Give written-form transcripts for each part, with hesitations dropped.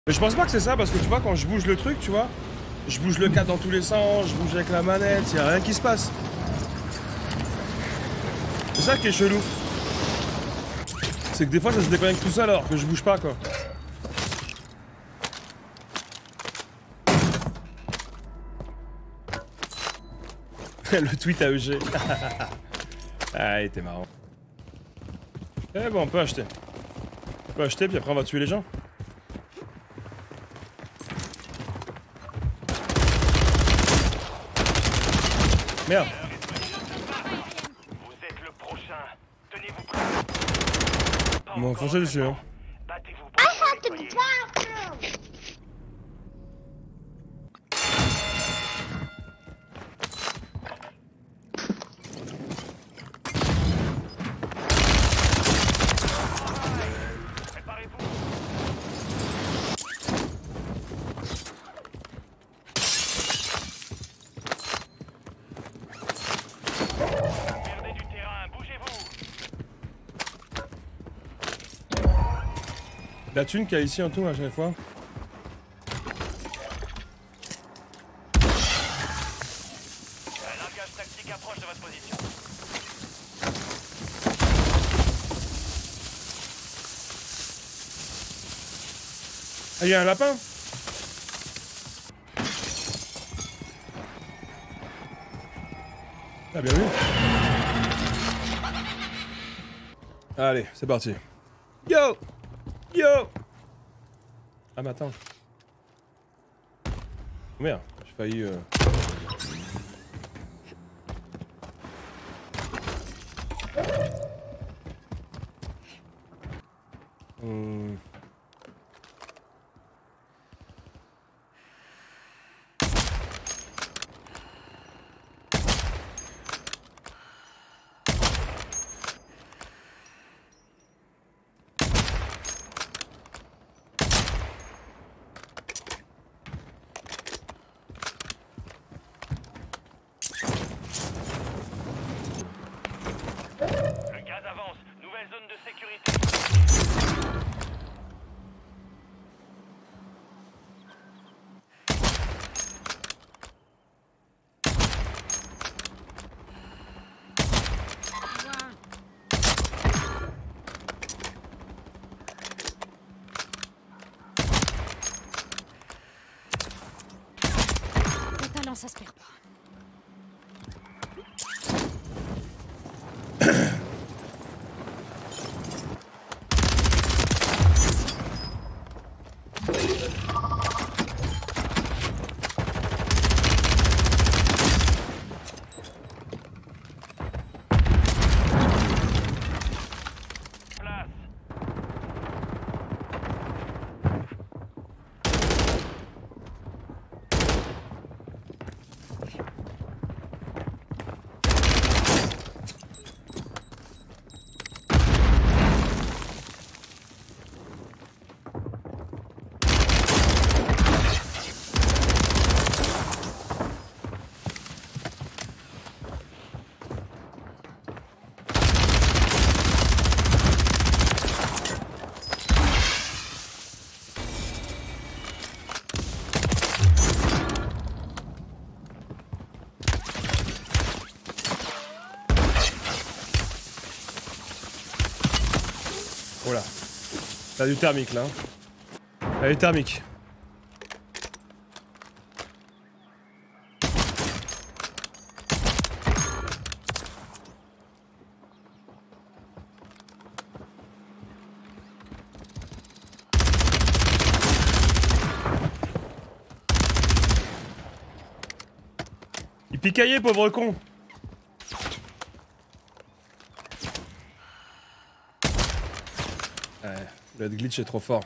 Mais je pense pas que c'est ça, parce que tu vois, quand je bouge le truc, tu vois, je bouge le cadre dans tous les sens, je bouge avec la manette, y a rien qui se passe. C'est ça qui est chelou. C'est que des fois ça se déconnecte tout seul alors que je bouge pas quoi. Le tweet à EG. Ah, il était marrant. Eh bon, on peut acheter. On peut acheter, puis après on va tuer les gens. Merde. Vous êtes le prochain. Tenez-vous prêts. Ils m'ont foncé dessus, hein. Battez-vous pour le nettoyer. Préparez-vous. Perdez du terrain, bougez-vous. La thune qu'il y a ici en tout à chaque fois. Un largage tactique approche de votre position. Ah, il y a un lapin. Ah, bien vu. Allez, c'est parti. Yo! Yo! Ah, mais attends. Merde, j'ai failli... Le gaz avance. Nouvelle zone de sécurité. Le talent, ça se perd pas. Place. Voilà. T'as du thermique là. T'as du thermique. Il picaillait, pauvre con. Ouais, le glitch est trop fort.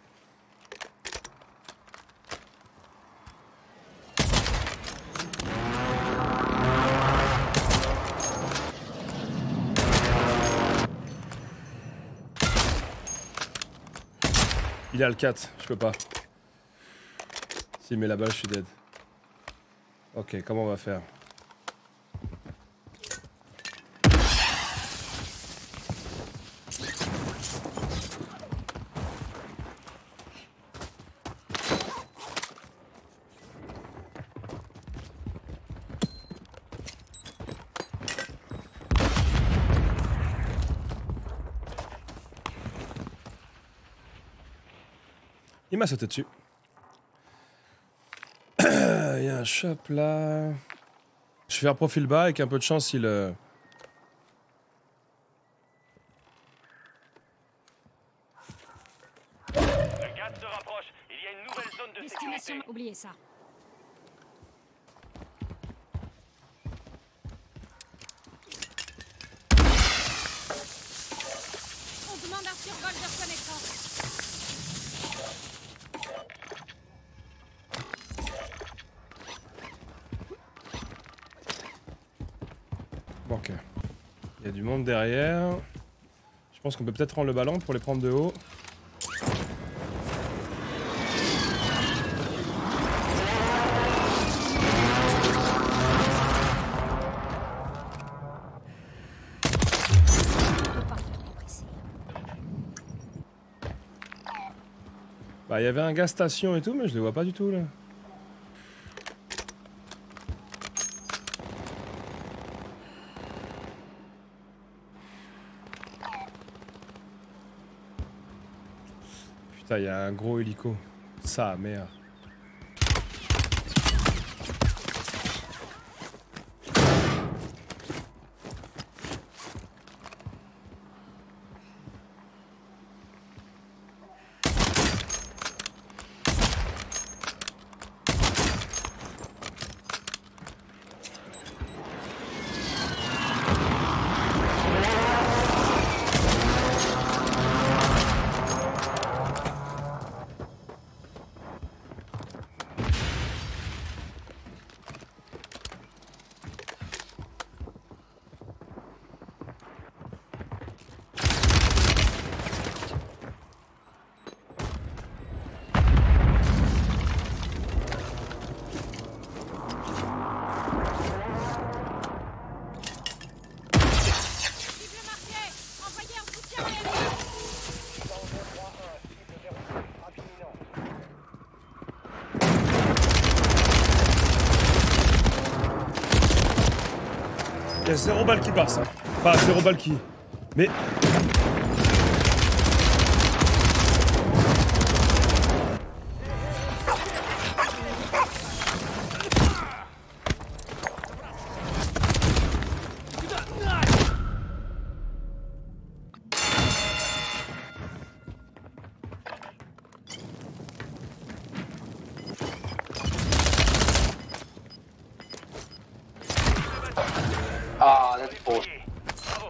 Il a le 4, je peux pas. S'il met la balle, je suis dead. Ok, comment on va faire? Il m'a sauté dessus. Il y a un shop là. Je vais faire profil bas avec un peu de chance il... Le gaz se rapproche. Il y a une nouvelle zone de Destination, sécurité. oubliez ça. On demande un survol de reconnaissance. Bon, ok. Il y a du monde derrière. Je pense qu'on peut peut-être prendre le ballon pour les prendre de haut. On peut pas faire compresser. Bah, il y avait un gaz station et tout, mais je les vois pas du tout là. Putain, il y a un gros hélico. Ça, merde. Cible marquée. Envoyez un soutien aérien. Il y a 0 balle qui passe. Hein. Enfin, 0 balle qui... Mais... Ah, that's bullshit. Bravo.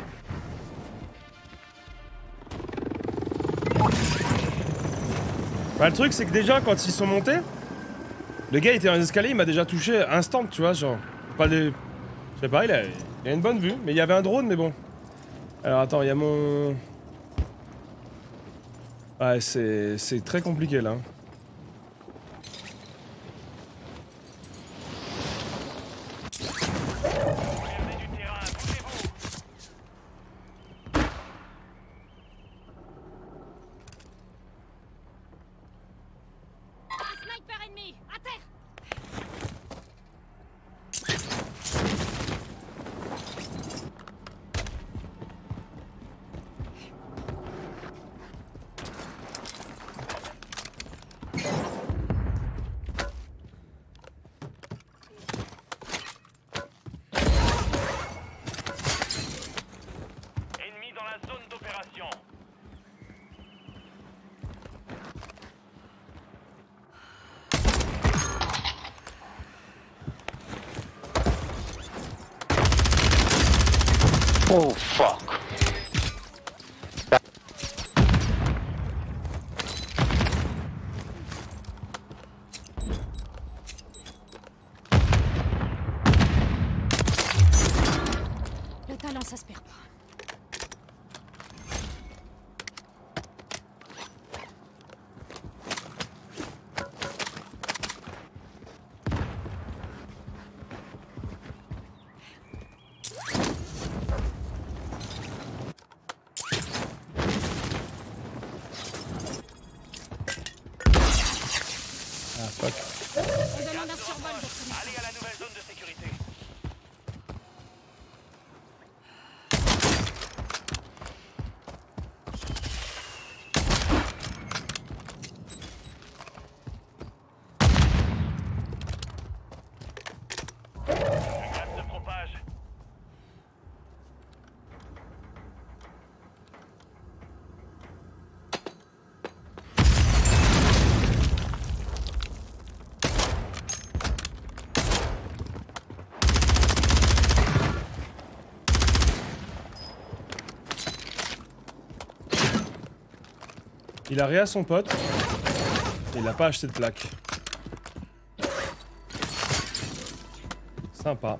Bah, le truc, c'est que déjà, quand ils sont montés, le gars était dans les escaliers, il m'a déjà touché instant, tu vois, genre. Pas des. Je sais pas, il a une bonne vue, mais il y avait un drone, mais bon. Alors attends, il y a mon. Ouais, c'est très compliqué là. Regardez du terrain, bougez-vous. Un sniper ennemi. À terre. Ennemi dans la zone d'opération. Oh, fuck. Le talent, ça se perd pas. Ah, fuck. On demande un survol de reconnaissance. Allez à la nouvelle zone de sécurité. Il a réa son pote. Et il a pas acheté de plaque. Sympa.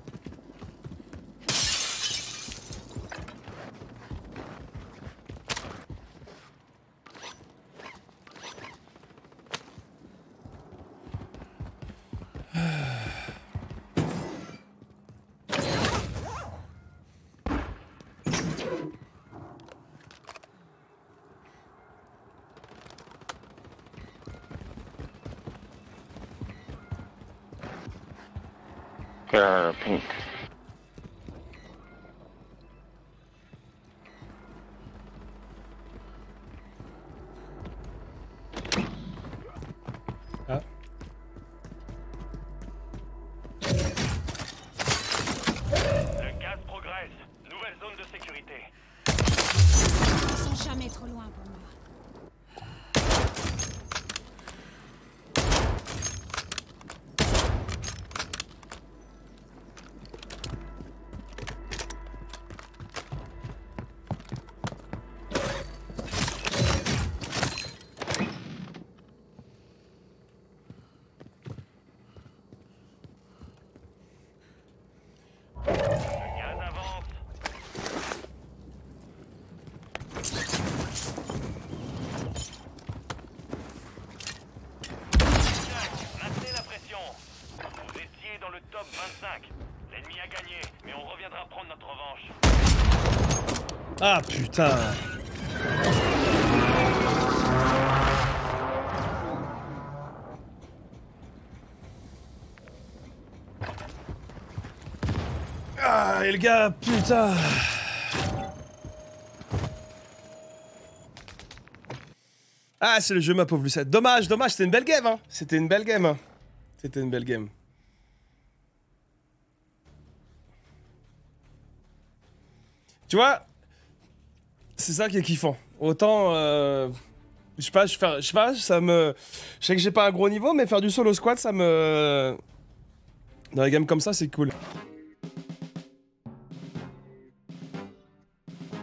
Pink. Ah. Le gaz progresse. Nouvelle zone de sécurité. Ils sont jamais trop loin pour moi. Le gaz avance. Maintenez la pression. Vous étiez dans le top 25. L'ennemi a gagné, mais on reviendra prendre notre revanche. Ah putain. Ah, et le gars, putain. Ah, c'est le jeu, ma pauvre Lucette. Dommage, dommage, c'était une belle game, hein. C'était une belle game, hein. C'était une belle game. Tu vois, c'est ça qui est kiffant. Autant, je sais pas, ça me... Je sais que j'ai pas un gros niveau, mais faire du solo squad, ça me... Dans les games comme ça, c'est cool.